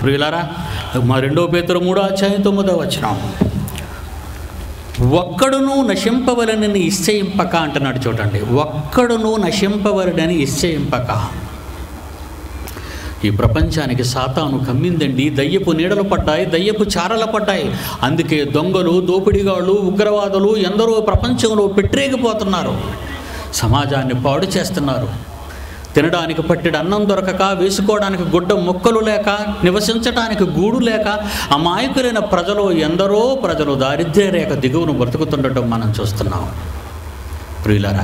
ప్రియులారా, మా 2 పేతురు 3:9 ఒక్కడును నశింపవలనని నిశ్చయింపక అంటున్నాడు. చూడండి, ఒక్కడును నశింపవలనని నిశ్చయింపక. ఈ ప్రపంచానికి సాతాను కమ్మిందండి. దయ్యపు నీడలు పడ్డాయి, దయ్యపు చారలు పడ్డాయి. అందుకే దొంగలు, దోపిడిగాళ్ళు, ఉగ్రవాదులు ఎందరో ప్రపంచంలో పెట్టరేగిపోతున్నారు. సమాజాన్ని పాడు చేస్తున్నారు. తినడానికి పట్టెడు అన్నం దొరకక, వేసుకోవడానికి గుడ్డ మొక్కలు లేక, నివసించడానికి గూడు లేక అమాయకులైన ప్రజలు, ఎందరో ప్రజలు దారిద్ర్య రేఖ దిగువను బ్రతుకుతుండటం మనం చూస్తున్నాం. ప్రియులారా,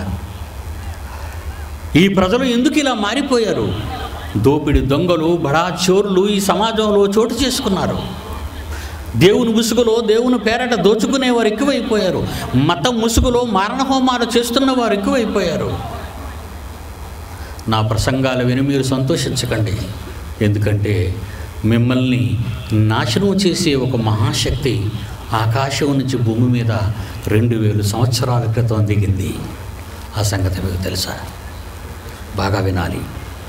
ఈ ప్రజలు ఎందుకు ఇలా మారిపోయారు? దోపిడి దొంగలు, బడా చోర్లు ఈ సమాజంలో చోటు చేసుకున్నారు. దేవుని ముసుగులో, దేవుని పేరట దోచుకునేవారు ఎక్కువైపోయారు. మతం ముసుగులో మారణహోమాలు చేస్తున్న వారు ఎక్కువైపోయారు. నా ప్రసంగాలు విని మీరు సంతోషించకండి. ఎందుకంటే మిమ్మల్ని నాశనం చేసే ఒక మహాశక్తి ఆకాశం నుంచి భూమి మీద 2000 సంవత్సరాల క్రితం దిగింది. ఆ సంగతి మీకు తెలుసా? బాగా వినాలి.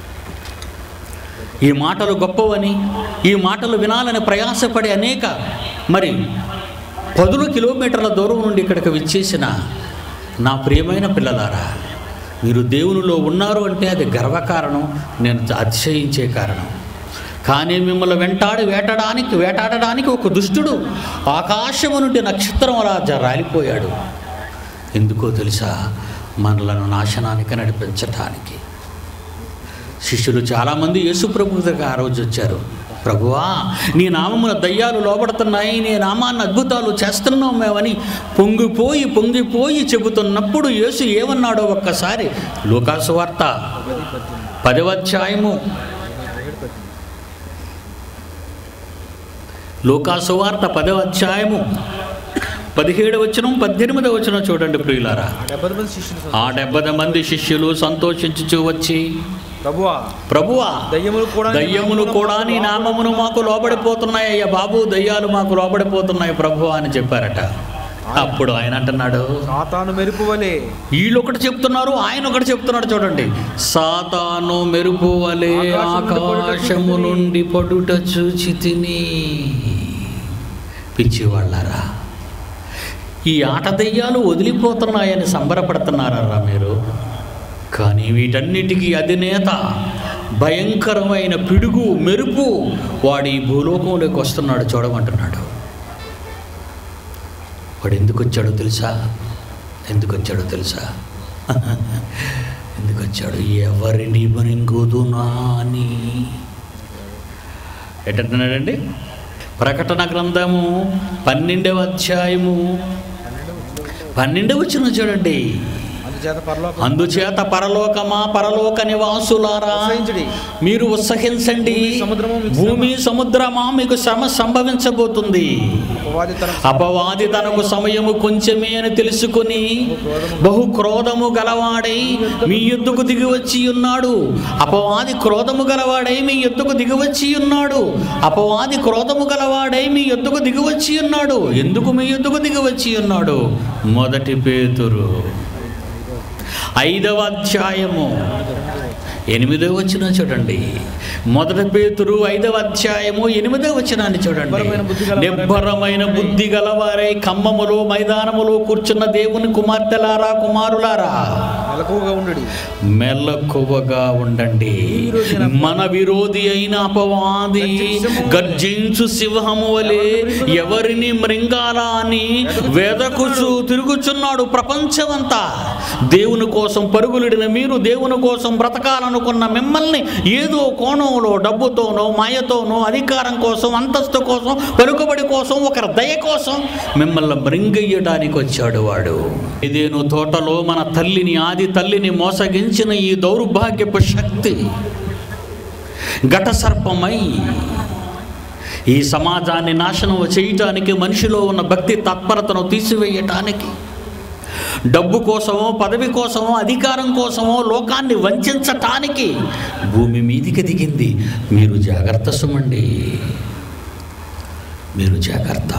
ఈ మాటలు గొప్పవని, ఈ మాటలు వినాలని ప్రయాసపడే అనేక 10 కిలోమీటర్ల దూరం నుండి ఇక్కడికి విచ్చేసిన నా ప్రియమైన పిల్లలారా, మీరు దేవునిలో ఉన్నారు అంటే అది గర్వకారణం, నేను అతిశయించే కారణం. కానీ మిమ్మల్ని వేటాడడానికి ఒక దుష్టుడు ఆకాశము నుండి నక్షత్రం అలా రాలిపోయాడు. ఎందుకో తెలుసా? మనలను నాశనానికి నడిపించటానికి. శిష్యులు చాలామంది యేసు ప్రభు దగ్గర ఆ రోజు వచ్చారు. ప్రభువా, నీ నామమున దయ్యాలు లోబడుతున్నాయి, నీ నామాన్ని అద్భుతాలు చేస్తున్నాం మేమని పొంగిపోయి చెబుతున్నప్పుడు యేసు ఏమన్నాడో ఒక్కసారి లూకాసు వార్త 10వ అధ్యాయము, లూకాసు వార్త 10వ అధ్యాయము 17వ వచనం 18వ వచనం చూడండి ప్రియులారా. ఆ 70 మంది శిష్యులు సంతోషించుచూ వచ్చి, ప్రభువా, దయ్యములు కూడా నీ నామమును మాకు లోబడిపోతున్నాయి అయ్యా బాబు, దయ్యాలు మాకు లోబడిపోతున్నాయి ప్రభువా అని చెప్పారట. అప్పుడు ఆయన అంటున్నాడు, సాతాను మెరుపువలే. వీళ్ళు ఒకటి చెప్తున్నారు, ఆయన ఒకటి చెప్తున్నాడు. చూడండి, సాతాను మెరుపువలే ఆకాశము నుండి పడుట చూచి తిని. పిచ్చివాళ్ళారా, ఈ ఆట దయ్యాలు వదిలిపోతున్నాయని సంబరపడుతున్నారా మీరు? కానీ వీటన్నిటికీ అధినేత, భయంకరమైన పిడుగు, మెరుపు వాడు ఈ భూలోకంలోకి వస్తున్నాడు. చూడమంటున్నాడు. వాడు ఎందుకు వచ్చాడో తెలుసా? ఎందుకు వచ్చాడు? ఎవరిని మృంగుదునా అని. ఎటంటున్నాడండి? ప్రకటన గ్రంథము 12వ అధ్యాయము 12వ వచనం చూడండి. అందుచేత పరలోకమా, పరలోక నివాసులారా, మీరు ఉత్సహించండి. భూమి సముద్రమా, మీకు శ్రమ సంభవించబోతుంది. అపవాది తనకు సమయము కొంచెమే అని తెలుసుకుని బహు క్రోధము గలవాడై మీ యుద్ధకు దిగివచ్చి ఉన్నాడు. అపవాది క్రోధము గలవాడై మీ యుద్ధకు దిగివచ్చి ఉన్నాడు. అపవాది క్రోధము గలవాడై మీ యుద్ధకు దిగివచ్చి ఉన్నాడు. ఎందుకు మీ యుద్ధకు దిగివచ్చి ఉన్నాడు? 1 పేతురు 5వ అధ్యాయము 8వ వచనం చూడండి. 1 పేతురు 5వ అధ్యాయము 8వ వచనాన్ని చూడండి. నిబ్బరమైన బుద్ధి గలవారై ఖమ్మములో మైదానములో కూర్చున్న దేవుని కుమార్తెలారా, కుమారులారా, మెలకువగా ఉండండి. మన విరోధి అయిన అపవాది గర్జించు సింహము వలె ఎవరిని మృంగాలా అని వెదకుచు తిరుగుచున్నాడు. ప్రపంచమంతా దేవుని కోసం పరుగులిడిన మీరు, దేవుని కోసం బ్రతకాలనుకున్న మిమ్మల్ని ఏదో కోణంలో డబ్బుతోనో, మాయతోనో, అధికారం కోసం, అంతస్తు కోసం, పలుకుబడి కోసం, ఒకరి దయ కోసం మిమ్మల్ని మృంగయ్యడానికి వచ్చాడు వాడు. ఇదేను తోటలో మన తల్లిని, ఆది తల్లిని మోసగించిన ఈ దౌర్భాగ్యపు శక్తి ఘట సర్పమై ఈ సమాజాన్ని నాశనం చేయటానికి, మనిషిలో ఉన్న భక్తి తత్పరతను తీసివేయటానికి, డబ్బు కోసమో, పదవి కోసమో, అధికారం కోసమో లోకాన్ని వంచటానికి భూమి మీదికి దిగింది. మీరు జాగ్రత్త సుమండి, మీరు జాగ్రత్త.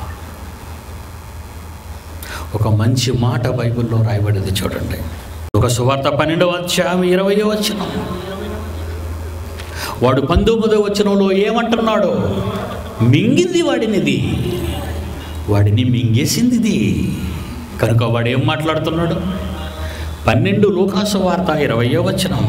ఒక మంచి మాట బైబిల్లో రాయబడింది చూడండి. ఒక సువార్త 12వ అధ్యాయం 20వ వచనం. వాడు 19వ వచనంలో ఏమంటున్నాడు? మింగింది వాడినిది, వాడిని మింగేసింది ఇది. కనుక వాడు ఏం మాట్లాడుతున్నాడు? 12 లూకాసు వార్త 20వ వచనం,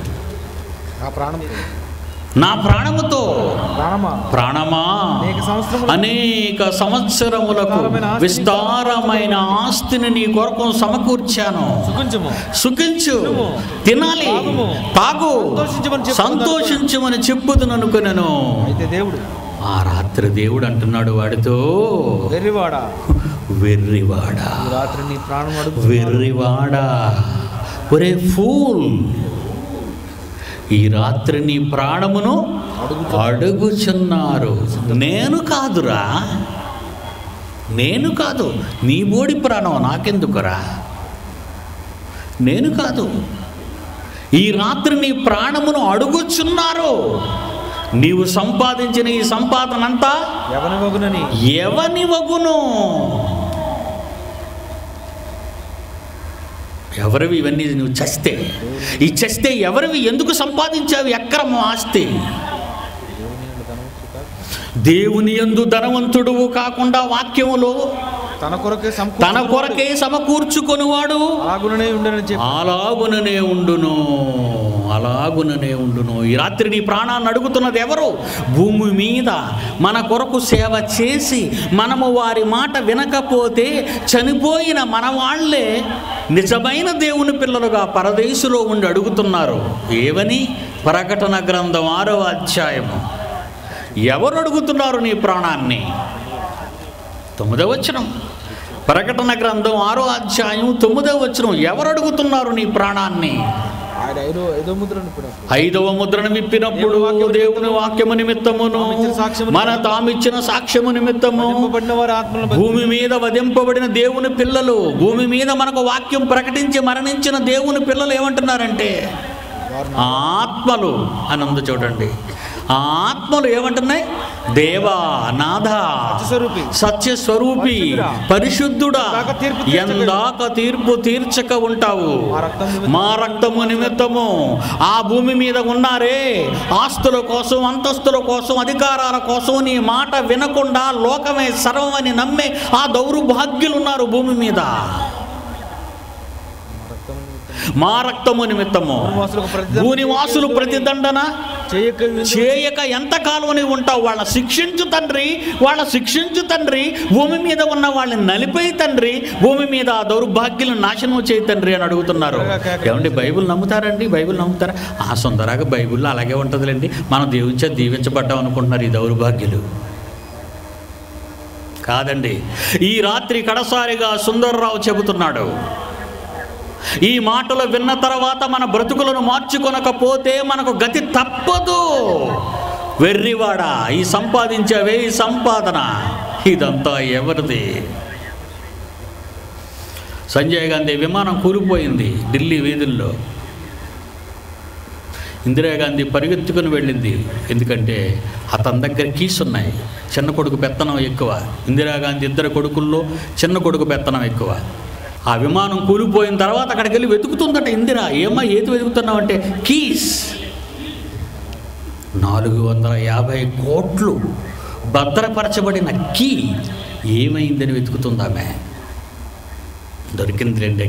నా ప్రాణముతో ప్రాణమా అనేక సంవత్సరములకు విస్తారమైన ఆస్తిని నీ కొరకు సమకూర్చాను, సుఖించు, తినాలి, తాగు, సంతోషించమని చెప్పుదును అనుకున్నాను. ఆ రాత్రి దేవుడు అంటున్నాడు వాడితో, వెర్రివాడా, వెర్రివాడా, ఒరే ఫూల్, ఈ రాత్రి నీ ప్రాణమును అడుగుచున్నారు. నేను కాదురా, నేను కాదు, నీ బోడి ప్రాణం నాకెందుకురా, నేను కాదు. ఈ రాత్రి నీ ప్రాణమును అడుగుచున్నారు. నీవు సంపాదించిన ఈ సంపాదన అంతా ఎవని వగును? ఎవరివి ఇవన్నీ? నువ్వు చస్తే, ఈ చస్తే ఎవరివి? ఎందుకు సంపాదించావు అక్రమ ఆస్తి? దేవుని యందు ధనవంతుడు కాకుండా వాక్యములో తన కొరకే సమకూర్చుకొనివాడు అలాగుననే ఉండును, అలాగుననే ఉండును. ఈ రాత్రి నీ ప్రాణాన్ని అడుగుతున్నది ఎవరు? భూమి మీద మన కొరకు సేవ చేసి మనము వారి మాట వినకపోతే చనిపోయిన మన వాళ్ళే నిజమైన దేవుని పిల్లలుగా పరదేశులో ఉండి అడుగుతున్నారు. ఏవని? ప్రకటన గ్రంథం 6వ అధ్యాయము. ఎవరు అడుగుతున్నారు నీ ప్రాణాన్ని? 9వ వచనం. ప్రకటన గ్రంథం 6వ అధ్యాయం 9వ వచనం. ఎవరు అడుగుతున్నారు నీ ప్రాణాన్ని? 5వ ముద్రను విప్పినప్పుడు దేవుని వాక్యము నిమిత్తమును మన తామిచ్చిన సాక్ష్యము నిమిత్తము భూమి మీద వధింపబడిన దేవుని పిల్లలు, భూమి మీద మనకు వాక్యం ప్రకటించి మరణించిన దేవుని పిల్లలు ఏమంటున్నారంటే ఆత్మలు అని ఉంది చూడండి. ఆ ఆత్మలు ఏమంటున్నాయి? దేవా, నాథ, సత్యస్వరూపి, పరిశుద్ధుడా, ఎందాక తీర్పు తీర్చక ఉంటావు? మా రక్తము నిమిత్తము ఆ భూమి మీద ఉన్నారే, ఆస్తుల కోసం, అంతస్తుల కోసం, అధికారాల కోసం నీ మాట వినకుండా లోకమే సర్వమని నమ్మే ఆ దౌర్భాగ్యులు ఉన్నారు భూమి మీద. మా రక్తము నిమిత్తము భూనివాసులు ప్రతిదండన చేయక ఎంతకాలం ఉంటావు? వాళ్ళ శిక్షించు తండ్రి, వాళ్ళ శిక్షించు తండ్రి, భూమి మీద ఉన్న వాళ్ళని నలిపేయి తండ్రి, భూమి మీద ఆ దౌర్భాగ్యులను నాశనం చేయి తండ్రి అని అడుగుతున్నారు. ఏమండి బైబిల్ నమ్ముతారండి? బైబిల్ నమ్ముతారా? ఆ సుందరాగా బైబిల్లో అలాగే ఉంటుందిలేండి, మనం దేవునిచే దీవించబడ్డాం అనుకుంటున్నారు ఈ దౌర్భాగ్యులు. కాదండి. ఈ రాత్రి కడసారిగా సుందర్రావు చెబుతున్నాడు, ఈ మాటలు విన్న తర్వాత మన బ్రతుకులను మార్చుకొనకపోతే మనకు గతి తప్పదు. వెర్రివాడా, ఈ సంపాదించావే, ఈ సంపాదన ఇదంతా ఎవరిది? సంజయ్ గాంధీ విమానం కూలిపోయింది ఢిల్లీ వీధుల్లో. ఇందిరాగాంధీ పరిగెత్తుకుని వెళ్ళింది, ఎందుకంటే అతని దగ్గర కీస్ ఉన్నాయి. చిన్న కొడుకు పెత్తనం ఎక్కువ. ఇందిరాగాంధీ ఇద్దరు కొడుకుల్లో చిన్న కొడుకు పెత్తనం ఎక్కువ. ఆ విమానం కూలిపోయిన తర్వాత అక్కడికి వెళ్ళి వెతుకుతుందట ఇందిరా. ఏమా ఏది వెతుకుతున్నావు అంటే కీస్. 450 కోట్లు భద్రపరచబడిన కీ ఏమైందని వెతుకుతుందామె. దొరికింది రెండే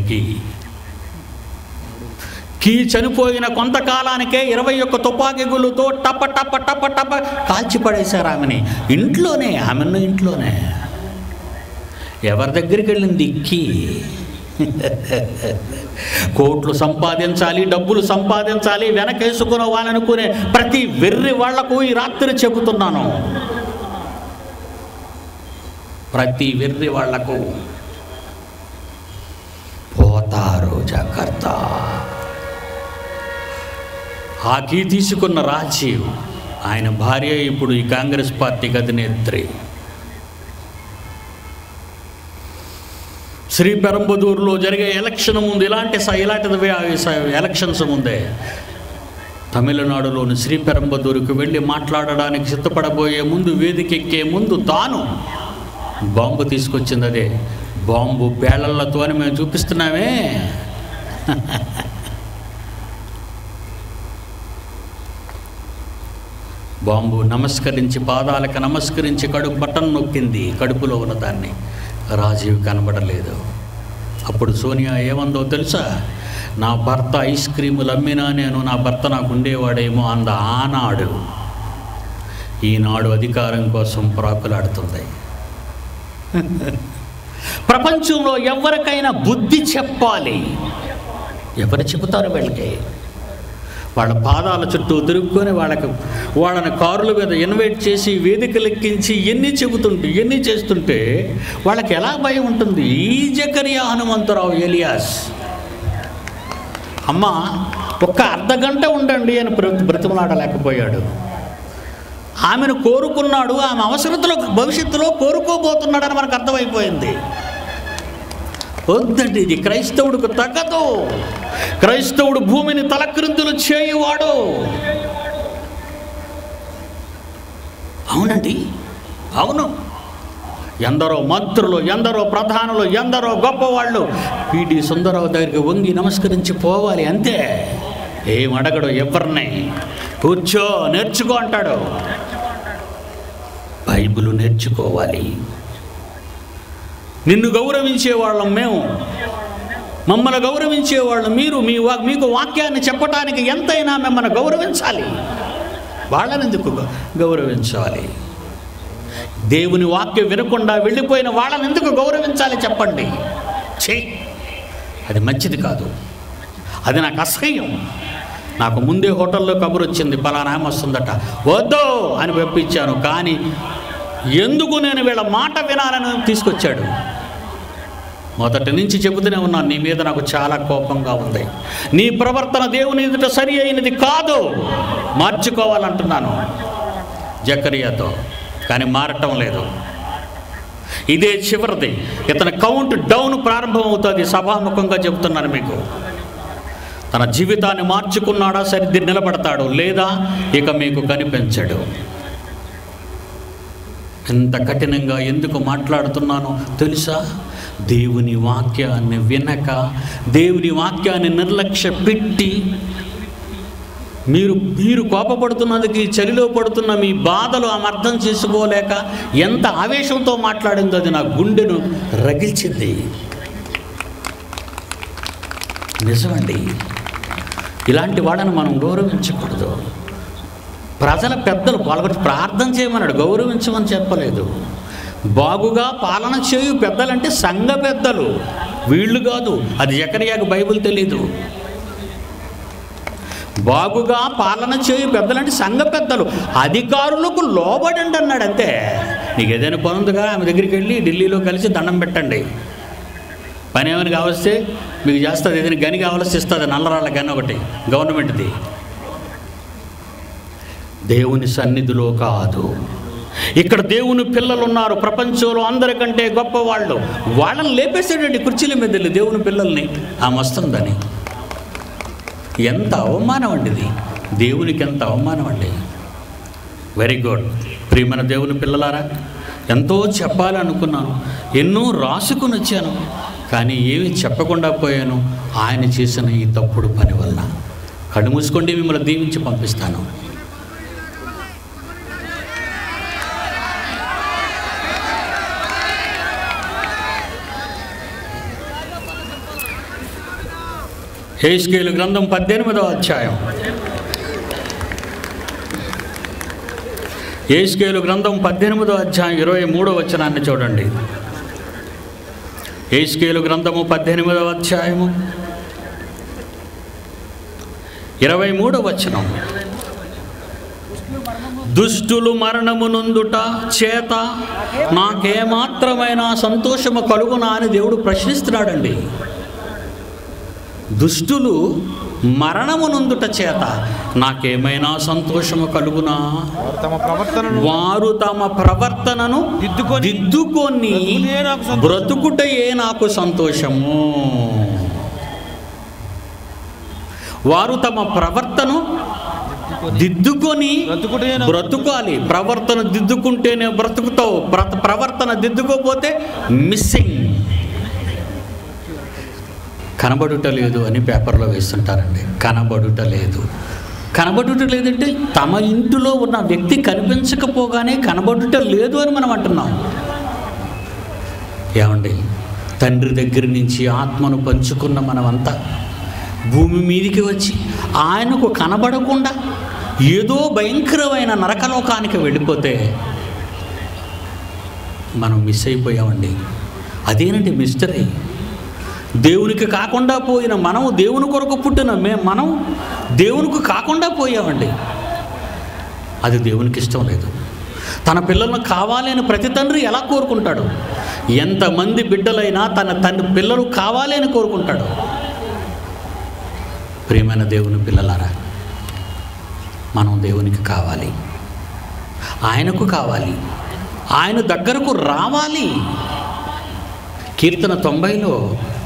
కీ చనిపోయిన కొంతకాలానికే 21 తుపాకీ గుళ్ళతో టప టప టప టప కాల్చి పడేశారు ఆమెని. ఇంట్లోనే, ఆమెను ఇంట్లోనే. ఎవరి దగ్గరికి వెళ్ళింది కీ? కోట్లు సంపాదించాలి, డబ్బులు సంపాదించాలి, వెనకేసుకున్న వాళ్ళనుకునే ప్రతి వెర్రి వాళ్లకు ఈ రాత్రి చెబుతున్నాను, ప్రతి వెర్రి వాళ్లకు పోతారు జాగ్రత్త. ఆ కీ తీసుకున్న రాజీవ్, ఆయన భార్య ఇప్పుడు ఈ కాంగ్రెస్ పార్టీకి అధినేత్రి. శ్రీపెరంబదూరులో జరిగే ఎలక్షన్ ముందు ఇలాంటి ఎలక్షన్స్ ముందే తమిళనాడులోని శ్రీపెరంబదూరుకు వెళ్ళి మాట్లాడడానికి సిద్ధపడబోయే ముందు, వేదికెక్కే ముందు తాను బాంబు తీసుకొచ్చింది. అదే బాంబు పేలళ్లతో అని మేము చూపిస్తున్నామే. బాంబు నమస్కరించి, పాదాలకు నమస్కరించి కడుపు బటన్ నొక్కింది, కడుపులో ఉన్నదాన్ని. రాజీవ్ కనబడలేదు. అప్పుడు సోనియా ఏమందో తెలుసా? నా భర్త ఐస్ క్రీములు అమ్మినా నేను నా భర్త నాకు ఉండేవాడేమో అంద ఆనాడు. ఈనాడు అధికారం కోసం ప్రాకులాడుతుంది. ప్రపంచంలో ఎవరికైనా బుద్ధి చెప్పాలి, ఎవరు చెబుతారు? వీళ్ళకి వాళ్ళ పాదాల చుట్టూ తిరుగుకొని వాళ్ళని కారుల మీద ఇన్వైట్ చేసి వేదికలు ఎక్కించి ఎన్ని చేస్తుంటే వాళ్ళకి ఎలా భయం ఉంటుంది? ఈ జకరియా హనుమంతరావు ఎలియాస్ అమ్మ ఒక్క అర్ధగంట ఉండండి అని బ్రతిమలాడలేకపోయాడు. ఆమెను కోరుకున్నాడు, ఆమె అవసరతలో భవిష్యత్తులో కోరుకోబోతున్నాడని మనకు అర్థమైపోయింది. వద్దండి, ఇది క్రైస్తవుడికి తగ్గదు. క్రైస్తవుడు భూమిని తలక్రిందులు చేయువాడు. అవునండి, అవును. ఎందరో మంత్రులు, ఎందరో ప్రధానులు, ఎందరో గొప్పవాళ్ళు పిడి సుందరరావు దగ్గరికి వంగి నమస్కరించి పోవాలి అంతే. ఏమడగడు ఎవరిని. కూర్చో, నేర్చుకో అంటాడు. బైబిల్ నేర్చుకోవాలి. నిన్ను గౌరవించే వాళ్ళం మేము, మమ్మల్ని గౌరవించే వాళ్ళు మీరు. మీకు వాక్యాన్ని చెప్పటానికి ఎంతైనా మిమ్మల్ని గౌరవించాలి. వాళ్ళని ఎందుకు గౌరవించాలి? దేవుని వాక్యం వినకుండా వెళ్ళిపోయిన వాళ్ళని ఎందుకు గౌరవించాలి చెప్పండి? అది మంచిది కాదు. అది నాకు అసహ్యం. నాకు ముందే హోటల్లో కబురు వచ్చింది, పలానా ఆమె వస్తుందట, వద్దు అని పంపించాను. కానీ ఎందుకు నేను వీళ్ళ మాట వినాలని తీసుకొచ్చాడు. మొదటి నుంచి చెబుతూనే ఉన్నాను, నీ మీద నాకు చాలా కోపంగా ఉంది. నీ ప్రవర్తన దేవుని ఎదుట సరి అయినది కాదు, మార్చుకోవాలంటున్నాను జకరియాతో. కానీ మారటం లేదు. ఇదే చివరిది. ఇతని కౌంట్ డౌన్ ప్రారంభమవుతుంది. సభాముఖంగా చెబుతున్నాను మీకు. తన జీవితాన్ని మార్చుకున్నాడా సరిద్ది నిలబడతాడు, లేదా ఇక మీకు కనిపించడు. ఎంత కఠినంగా ఎందుకు మాట్లాడుతున్నానో తెలుసా? దేవుని వాక్యాన్ని వినక, దేవుని వాక్యాన్ని నిర్లక్ష్య పెట్టి, మీరు కోపపడుతున్నందుకు, చలిలో పడుతున్న మీ బాధలు ఆమె అర్థం చేసుకోలేక ఎంత ఆవేశంతో మాట్లాడిందో అది నా గుండెను రగిల్చింది. నిజమండి, ఇలాంటి వాళ్ళని మనం గౌరవించకూడదు. ప్రజల పెద్దలు వాళ్ళకి ప్రార్థన చేయమన్నాడు, గౌరవించమని చెప్పలేదు. బాగుగా పాలన చేయు పెద్దలంటే సంఘ పెద్దలు, వీళ్ళు కాదు. అది జకర్యాకు బైబిల్ తెలీదు. బాగుగా పాలన చేయు పెద్దలంటే సంఘ పెద్దలు, అధికారులకు లోబడండి అన్నాడు అంతే. నీకు ఏదైనా పని ఉందిగా ఆమె దగ్గరికి వెళ్ళి ఢిల్లీలో కలిసి దండం పెట్టండి. పని ఏమైనా కావస్తే మీకు చేస్తుంది, ఏదైనా గని కావాల్సి ఇస్తుంది, నల్లరాళ్ళ గని ఒకటి గవర్నమెంట్ది. దేవుని సన్నిధిలో కాదు. ఇక్కడ దేవుని పిల్లలు ఉన్నారు, ప్రపంచంలో అందరికంటే గొప్పవాళ్ళు. వాళ్ళని లేపేసాడండి కుర్చీల మీద వెళ్ళి, దేవుని పిల్లల్ని. ఆమె వస్తుందని. ఎంత అవమానం అండి ఇది, దేవునికి ఎంత అవమానం అండి. Very good. ప్రియమైన దేవుని పిల్లలారా, ఎంతో చెప్పాలనుకున్నాను, ఎన్నో రాసుకుని వచ్చాను, కానీ ఏమి చెప్పకుండా పోయాను ఆయన చేసిన ఈ తప్పుడు పని వలన. కళ్ళు మూసుకోండి, మిమ్మల్ని దీవించి పంపిస్తాను. యెహెజ్కేలు గ్రంథం 18వ అధ్యాయం. యెహెజ్కేలు గ్రంథం 18వ అధ్యాయం 23వ వచనాన్ని చూడండి. యెహెజ్కేలు గ్రంథము 18వ అధ్యాయము 23వ వచనం. దుష్టులు మరణము నొందుట చేత నాకేమాత్రమైన సంతోషము కలుగునా అని దేవుడు ప్రశ్నిస్తున్నాడండి. దుష్టులు మరణము నొందుట చేత నాకేమైనా సంతోషము కలుగునా? వారు తమ ప్రవర్తనను దిద్దుకొని బ్రతుకుటయే నాకు సంతోషము. వారు తమ ప్రవర్తన దిద్దుకొని బ్రతుకాలి. ప్రవర్తన దిద్దుకుంటేనే బ్రతుకుతావు. ప్రవర్తన దిద్దుకోపోతే మిస్సింగ్. కనబడుట లేదు అని పేపర్లో వేస్తుంటారండి. కనబడుట లేదు. కనబడుట లేదంటే తమ ఇంటిలో ఉన్న వ్యక్తి కనిపించకపోగానే కనబడుట లేదు అని మనం అంటున్నాం. ఏమండి, తండ్రి దగ్గర నుంచి ఆత్మను పంచుకున్న మనమంతా భూమి మీదికి వచ్చి ఆయనకు కనబడకుండా ఏదో భయంకరమైన నరకలోకానికి వెళ్ళిపోతే మనం మిస్ అయిపోయామండి. అదేనండి మిస్టరీ. దేవునికి కాకుండా పోయిన మనము, దేవుని కొరకు పుట్టిన మనం దేవునికి కాకుండా పోయామండి. అది దేవునికి ఇష్టం లేదు. తన పిల్లలను కావాలి అని ప్రతి తండ్రి ఎలా కోరుకుంటాడు? ఎంతమంది బిడ్డలైనా తన పిల్లలు కావాలి అని కోరుకుంటాడు. ప్రియమైన దేవుని పిల్లలారా, మనం దేవునికి కావాలి, ఆయనకు కావాలి, ఆయన దగ్గరకు రావాలి. కీర్తన 90లో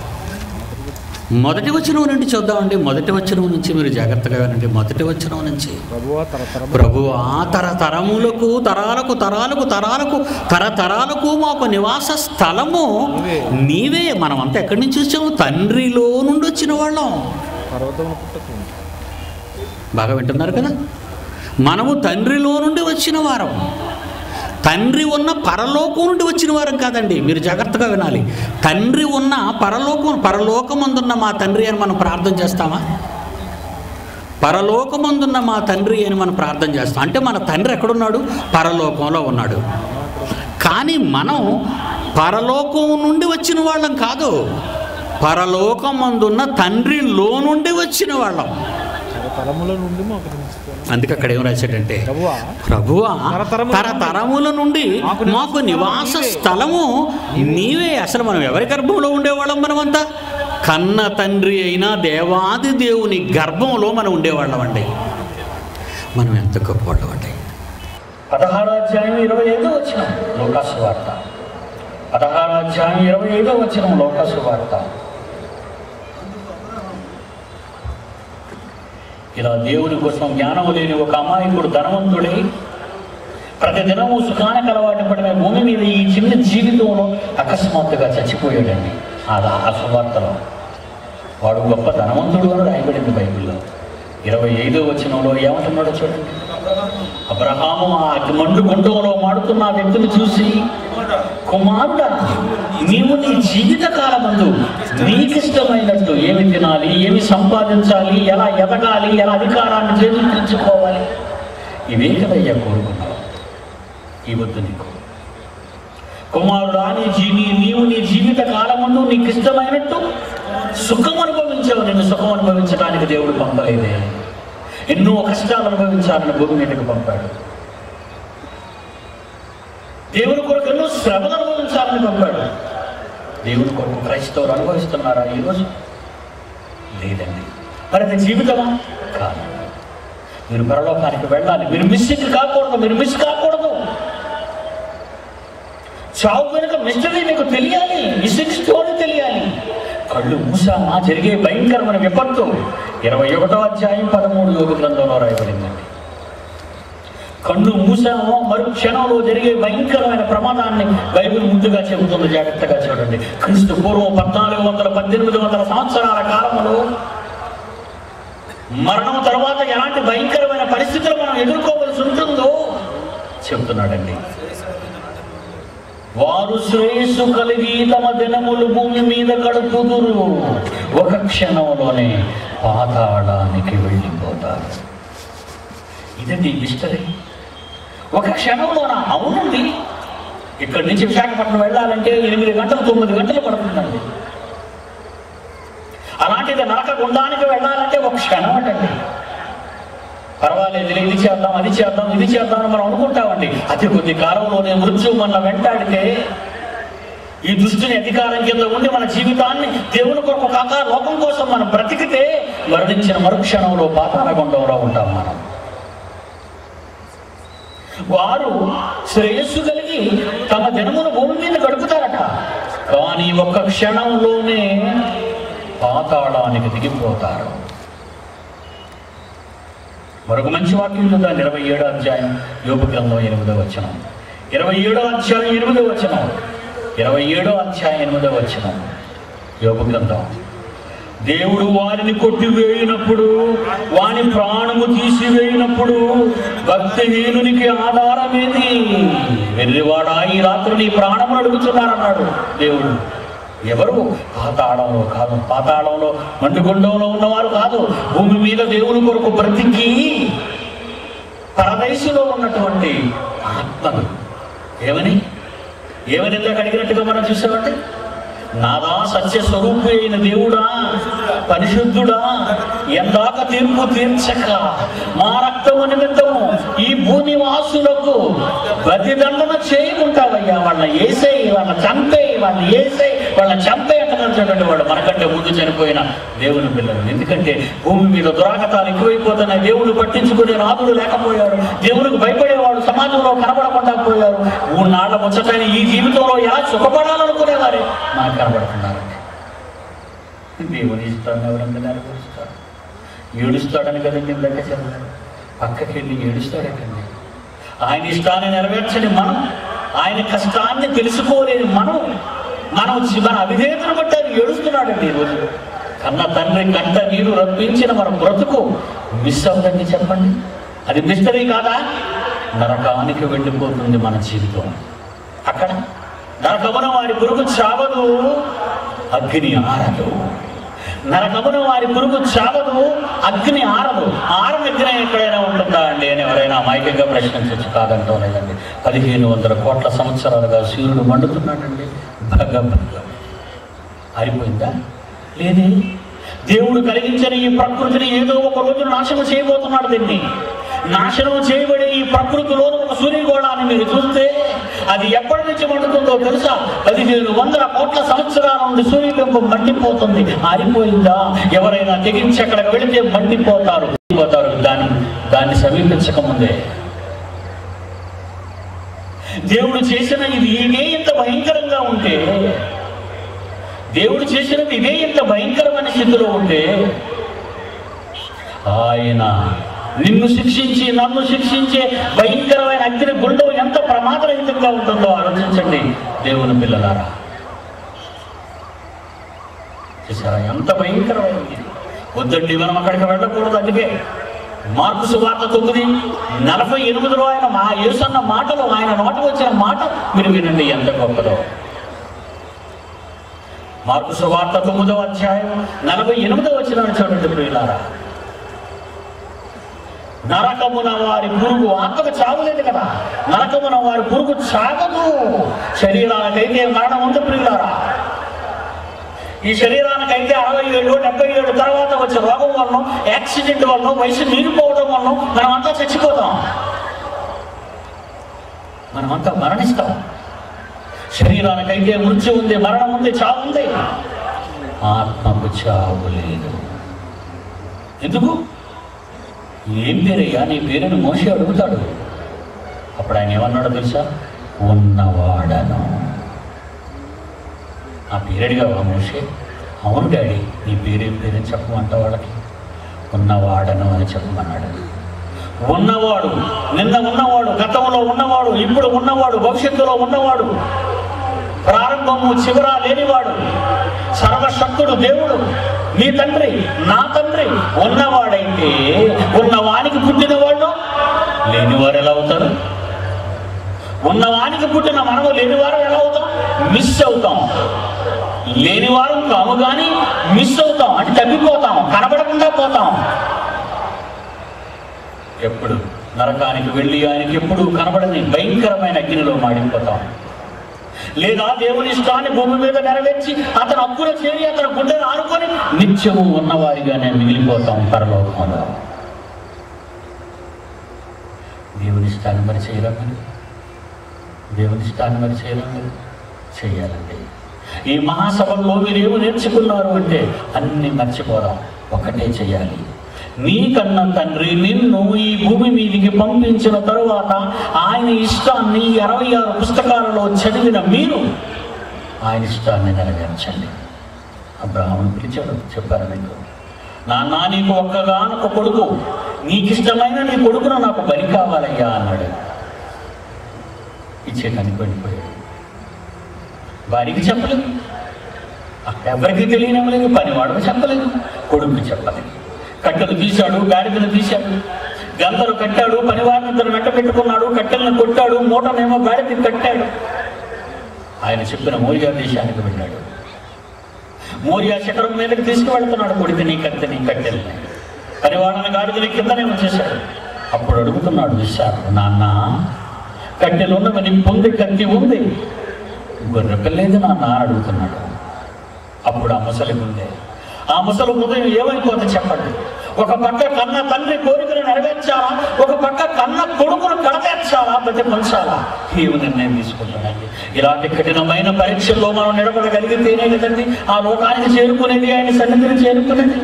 మొదటి వచనం నుండి చూద్దామండి. మొదటి వచనం నుంచి మీరు జాగ్రత్తగా వినండి. మొదటి వచనం నుంచి, ప్రభువా తరతరములకు తరాలకు తరాలకు తరాలకు తరతరాలకు మాకు నివాస స్థలము నీవే. మనం అంతా ఎక్కడి నుంచి వచ్చాము? తండ్రిలో నుండి వచ్చిన వాళ్ళం. బాగా వింటున్నారు కదా? మనము తండ్రిలో నుండి వచ్చిన వారం. తండ్రి ఉన్న పరలోకం నుండి వచ్చిన వారం కాదండి. మీరు జాగ్రత్తగా వినాలి. తండ్రి ఉన్న పరలోకమందున్న మా తండ్రి అని మనం ప్రార్థన చేస్తామా? పరలోకమందున్న మా తండ్రి అని మనం ప్రార్థన చేస్తాం. అంటే మన తండ్రి ఎక్కడున్నాడు? పరలోకంలో ఉన్నాడు. కానీ మనం పరలోకం నుండి వచ్చిన వాళ్ళం కాదు, పరలోకమందున్న తండ్రిలో నుండి వచ్చిన వాళ్ళం. అందుకే అక్కడ ఏం రాశాడంటే, ప్రభువా తరతరముల నుండి మాకు నివాస స్థలము నీవే. అసలు మనం ఎవరి గర్భంలో ఉండేవాళ్ళం? మనమంతా కన్న తండ్రి అయినా దేవాది దేవుని గర్భంలో మనం ఉండేవాళ్ళం అండి. మనం ఎంత గొప్పవాళ్ళం అండి. 16వ అధ్యాయం 25వ వచనం లూకాసు వార్త. 16వ అధ్యాయం 25వ వచనం లూకాసు వార్త. ఇలా దేవుని కోసం జ్ఞానం లేని ఒక అమాయకుడు ధనవంతుడై ప్రతిదినము సుఖానికి అలవాటు పడిన భూమి మీద ఈ చిన్న జీవితంలో అకస్మాత్తుగా చచ్చిపోయాడండి. ఆ సువార్తలో వాడు గొప్ప ధనవంతుడు అని రాయబడింది బైబిల్లో. 25వ వచనంలో ఏమంటున్నాడో చూడండి. అబ్రహాము ఆ మండు గుండంలో మాడుతున్న ఆ వ్యక్తిని చూసి, కుమారుడా, నీవు నీ జీవిత కాలమందు నీకిష్టమైనట్టు ఏమి తినాలి, ఏమి సంపాదించాలి, ఎలా ఎదగాలి, ఎలా అధికారాన్ని చేజించుకోవాలి, ఇవే కదయ్యా కోరుకున్నావు. ఈ వద్దు నీకు. కుమారుడా, నీవు నీ జీవిత కాలమందు నీకు ఇష్టమైనట్టు సుఖం అనుభవించావు. నిన్ను సుఖం అనుభవించడానికి దేవుడు పంపలేదే. ఎన్నో కష్టాలు అనుభవించాలని భూమి మీదకు పంపాడు. దేవుని కొరకు ఎన్నో శ్రమలు అనుభవించాలని పంపాడు. దేవుని కొరకు క్రైస్తవులు అనుభవిస్తున్నారా ఈరోజు? లేదండి. మరి అది జీవితమా? కాదు. మీరు పరలోకానికి వెళ్ళాలి. మీరు మిస్ కాకూడదు. చావు వెనుక మిస్టరీ మీకు తెలియాలి. మిస్సింగ్ స్టోరీ తెలియాలి. కళ్ళు మూసామా జరిగే భయంకరమైన విపత్తు 21వ అధ్యాయం 13 యోగ గ్రంథంలో రాయబడిందండి. కళ్ళు మూసామో మరు క్షణంలో జరిగే భయంకరమైన ప్రమాదాన్ని బైబిల్ ముందుగా చెబుతుంది. జాగ్రత్తగా చూడండి. క్రీస్తు పూర్వం 1400-1800 సంవత్సరాల కాలంలో మరణం తర్వాత ఎలాంటి భయంకరమైన పరిస్థితులు మనం ఎదుర్కోవలసి ఉంటుందో చెబుతున్నాడండి. వారు శ్రేయస్సు కలిగి తమ దినములు భూమి మీద గడుపుదురు, ఒక క్షణంలోనే పాతాళానికి వెళ్ళిపోతారు. ఇదండి మిస్టరీ. ఒక క్షణంలోన. అవునండి, ఇక్కడి నుంచి విశాఖపట్నం వెళ్ళాలంటే 8 గంటలు 9 గంటలు పడుతుందండి. అలాంటిది నరక గుండానికి వెళ్ళాలంటే ఒక క్షణం అంటండి. పర్వాలేదు, ఇది చేద్దాం, అది చేద్దాం, ఇది చేద్దాం అని మనం అనుకుంటామండి. అతి కొద్ది కాలంలోనే మృత్యు మన వెంటాడితే ఈ దుష్టుని అధికారం కింద ఉండి మన జీవితాన్ని దేవుని కొరకు కాక లోకం కోసం మనం బ్రతికితే మరణించిన మరుక్షణంలో పాతాళ గుండంలో ఉంటాం మనం. వారు శ్రేయస్సు కలిగి తమ దినమును భూమి మీద గడుపుతారట, కానీ ఒక్క క్షణంలోనే పాతాళానికి దిగిపోతారు. మరొక మంచి వాక్యం చూద్దాం. 27వ అధ్యాయం యోబు గ్రంథం 8వ వచనం. 27వ అధ్యాయం 8వ వచనం. 27వ అధ్యాయం 8వ వచనం యోబు గ్రంథం. దేవుడు వారిని కొట్టివేయినప్పుడు, వాని ప్రాణము తీసివేయినప్పుడు భక్తిహీనునికి ఆధారమేది? వెర్రివాడా, ఈ రాత్రి నీ ప్రాణము అడుగుతున్నారన్నాడు దేవుడు. ఎవరు? పాతాళంలో కాదు, పాతాళంలో మండుగుండంలో ఉన్నవారు కాదు, భూమి మీద దేవుని కొరకు బ్రతికి పరదేశంలో ఉన్నటువంటి ఆత్మలు. ఏమని ఇందాక అడిగినట్టుగా మనం చూసామంటే, నాదా సత్య స్వరూపి అయిన దేవుడా, పరిశుద్ధుడా, ఎందాక తీర్పు తీర్చక మా రక్తము నిమిత్తము ఈ భూనివాసులకు ప్రతిదండన చేయకుంటావయ్యా. వాళ్ళని ఏసేయి, వాళ్ళని చంపేయి, వాళ్ళని ఏసేయి, వాళ్ళని చంపేయి అంటున్నటువంటి వాడు మనకంటే ముందు చనిపోయిన దేవుని పిల్లలు. ఎందుకంటే భూమి మీద దురాగతాలు ఎక్కువైపోతున్నాయి. దేవుడు పట్టించుకునే నాదుడు లేకపోయాడు. దేవుడికి భయపడేవాడు సమాజంలో కనబడకుండా పోయారు. 3 నాళ్ల ముచ్చటైన ఈ జీవితంలో ఎలా సుఖపడాలనుకునేవారే మనకు కనబడుతున్నారండి. దేవుని ఇష్టాన్ని ఎవరంతా నెరవేరుస్తాడు? ఏడుస్తాడని కదండి లెక్క చదివారు. పక్కకి వెళ్ళి ఏడుస్తాడటండి. ఆయన ఇష్టాన్ని నెరవేర్చని మనం, ఆయన కష్టాన్ని తెలుసుకోలేని మనం మన అవిధేయతను బట్టి అది ఏడుస్తున్నాడండి. ఈరోజు కన్న తండ్రి కంట నీరు రప్పించిన మన బ్రతుకు మిస్ అవుతుంది. చెప్పండి, అది మిస్టరీ కాదా? నరకానికి వెళ్ళిపోతుంది మన జీవితం. అక్కడ నరకమున వారి పురుగు చావదు, అగ్ని ఆరదు. నరకమున వారి పురుగు చావదు, అగ్ని ఆరదు. ఆరని అగ్ని ఎక్కడైనా ఉంటుందా అండి అని ఎవరైనా అమాయకంగా ప్రశ్నించవచ్చు. కాదంటో లేదండి. 1500 కోట్ల సంవత్సరాలుగా సూర్యుడు మండుతున్నాడండి. ఆరిపోయిందా? లేదే. దేవుడు కలిగించిన ఈ ప్రకృతిని ఏదో ఒక రోజు నాశనం చేయబోతున్నాడు. దీన్ని నాశనం చేయబడి ఈ ప్రకృతిలో ఒక సూర్యగోళాన్ని మీరు చూస్తే అది ఎప్పటి నుంచి మండుతుందో తెలుసా? 1500 కోట్ల సంవత్సరాల నుండి సూర్యబింబం మండిపోతుంది. ఆరిపోయిందా? ఎవరైనా తెగించి అక్కడికి వెళితే మండిపోతారు. దాన్ని సమీపించక ముందే దేవుడు చేసిన ఇది ఇదే ఇంత భయంకరంగా ఉంటే, దేవుడు చేసినది ఇదే ఇంత భయంకరమైన స్థితిలో ఉంటే, ఆయన నిన్ను శిక్షించి నన్ను శిక్షించే భయంకరమైన అగ్ని గుండం ఎంత ప్రమాదరహితంగా ఉంటుందో ఆలోచించండి దేవుని పిల్లలారా. చూసారా ఎంత భయంకరమైనది? వద్దండి, మనం అక్కడికి వెళ్ళకూడదు. అందుకే మార్కు సువార్త 9:48లో ఆయన యేసు అన్న మాటలు, ఆయన నోటికి వచ్చిన మాట మీరు వినండి ఎంత గొప్పదో. మార్కు సువార్త 9వ అధ్యాయం 48వ వచనం చూడండి ప్రియులారా. నరకమున వారి పురుగు, ఆత్మకు చావులేదు కదా, నరకమున వారి పురుగు చావదు. శరీరానికైతే మరణం ఉంది ప్రియులారా. ఈ శరీరానికైతే 67, 77 తర్వాత వచ్చే రోగం వల్ల, యాక్సిడెంట్ వల్ల, వయసు మీరిపోవడం వల్ల మనమంతా చచ్చిపోతాం, మనమంతా మరణిస్తాం. శరీరానికైతే మృత్యు ఉంది, మరణం ఉంది, చావు ఉంది. ఆత్మకు చావు లేదు. ఎందుకు? ఏం పేరయ్యా నీ పేరుని మోషే అడుగుతాడు. అప్పుడు ఆయన ఏమన్నాడో తెలుసా? ఉన్నవాడను. ఆ పేరు అడిగావా మోషే? అవును డాడీ. నీ పేరేం పేరని చెప్పమంట వాళ్ళకి? ఉన్నవాడను అని చెప్పమన్నాడు. ఉన్నవాడు, నిన్న ఉన్నవాడు, గతంలో ఉన్నవాడు, ఇప్పుడు ఉన్నవాడు, భవిష్యత్తులో ఉన్నవాడు, ప్రారంభము చివర లేనివాడు, సర్వశక్తుడు దేవుడు, నీ తండ్రి, నా తండ్రి ఉన్నవాడైతే ఉన్నవానికి పుట్టిన వాళ్ళు లేనివారు ఎలా అవుతారు? ఉన్నవానికి పుట్టిన మనము లేనివారు ఎలా అవుతాం? మిస్ అవుతాం. లేనివారు కాము కానీ మిస్ అవుతాం, అంటే తగ్గిపోతాం, కనబడకుండా పోతాం. ఎప్పుడు నరకానికి వెళ్ళి ఆయనకి ఎప్పుడు కనబడని భయంకరమైన అగ్నిలో మాడిపోతాం. లేదా దేవుని ఇష్టాన్ని భూమి మీద నెరవేర్చి అతను హక్కున చేరి అతను గుండెను ఆడుకొని నిత్యము ఉన్నవారిగానే మిగిలిపోతాం పరలోకంలో. దేవుని ఇష్టాన్ని మరి చేయలేమని, దేవుని ఇష్టాన్ని మరి చేయలేమని చెయ్యాలండి. ఈ మహాసభల్లో మీరేమో నేర్చుకున్నారు అంటే అన్ని మర్చిపోదాం, ఒకటే చెయ్యాలి. నీకన్న తండ్రి నిన్ను ఈ భూమి మీదికి పంపించిన తరువాత ఆయన ఇష్టాన్ని 66 పుస్తకాలలో చదివిన మీరు ఆయన ఇష్టాన్ని నెరవేర్చండి. అబ్రహామును పిలిచాడు, చెప్పారు మీకు, నాన్న నీకు ఒక్కగానొక్క కొడుకు, నీకు ఇష్టమైన నీ కొడుకును నాకు బలి కావాలయ్యా అన్నాడు. ఇచ్చేటానికి వెళ్ళిపోయాడు. వారికి చెప్పలేదు. అక్కడ ఎవరికి తెలియనివ్వలేదు, పనివాడు చెప్పలేదు, కొడుకు చెప్పలేదు. కట్టెలు తీశాడు, గాడిదలు తీశాడు, గంతలు కట్టాడు, పనివాడిని ఇద్దరు వెంట పెట్టుకున్నాడు, కట్టెలను కొట్టాడు, మూటనేమో గాడికి కట్టాడు. ఆయన చెప్పిన మోరియా దేశానికి వెళ్ళాడు. మోరియా శిఖరం మీదకి తీసుకువెళ్తున్నాడు కొడుకుని, కత్తిని, కట్టెల్ని. పనివాడిని గాడిదని కిందనే వచ్చేశాడు. అప్పుడు అడుగుతున్నాడు విశాఖ, నాన్న కట్టెలున్నవి నిప్పు ఉంది, కత్తి ఉంది, గొర్రె పిల్లేదు నాన్న అడుగుతున్నాడు. అప్పుడు ఆ ముసలి ముందే, ఆ ముసలి హృదయం ఏమైపోతే చెప్పండి. ఒక పక్క కన్న తండ్రి కోరికలు నెరవేర్చాలా, ఒక పక్క కన్న కొడుకును కడతేర్చాలా, బతికించాలా? ఏమి నిర్ణయం తీసుకుంటానండి? ఇలాంటి కఠినమైన పరీక్షల్లో మనం నిలబడగలిగితేనే కదండి ఆ లోకానికి చేరుకునేది, ఆయన సన్నిధిని చేరుకునేది.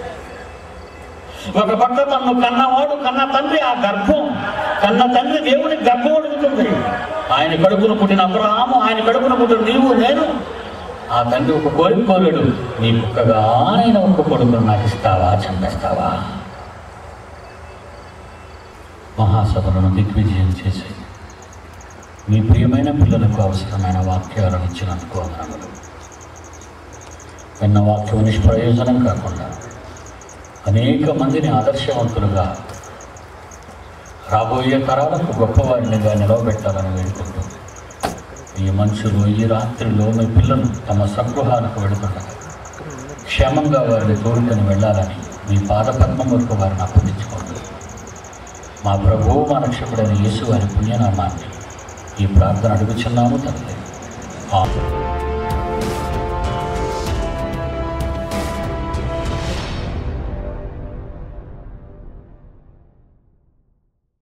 ఒక పక్క తను కన్నవాడు, కన్న తండ్రి, ఆ గర్భం, కన్న తండ్రి దేవుని గర్భం అడుగుతుంది. ఆయన కడుపును పుట్టిన అబ్రహాము, ఆయన కడుపును పుట్టిన నీవు, నేను. ఆ తండ్రి ఒక కోరిక కోరాడు, నీ కుక్కగానైనా ఒక్క కొడుకును నాకు ఇస్తావా, చంపేస్తావా? మహాసభలను దిగ్విజయం చేసి మీ ప్రియమైన పిల్లలకు అవసరమైన వాక్యాలను ఇచ్చినందుకు వందనములు. విన్న వాక్యం నిష్ప్రయోజనం కాకుండా అనేక మందిని ఆదర్శవంతులుగా, రాబోయే తరాలకు గొప్పవారినిగా నిలవబెట్టాలని వేడుకుంటూ, ఈ మనుషులు ఈ రాత్రిలో మీ పిల్లలు తమ స్వగృహాలకు వెళుతుండగా క్షేమంగా వారిని తోడుకొని వెళ్ళాలని మీ పాదపద్మం వరకు వారిని అప్పగించుకోండి. మా ప్రభువు, మా రక్షకుడైన యేసు వారి పుణ్యనామాన్ని ఈ ప్రార్థన అడుగుచున్నాము తండ్రి. ఆమేన్.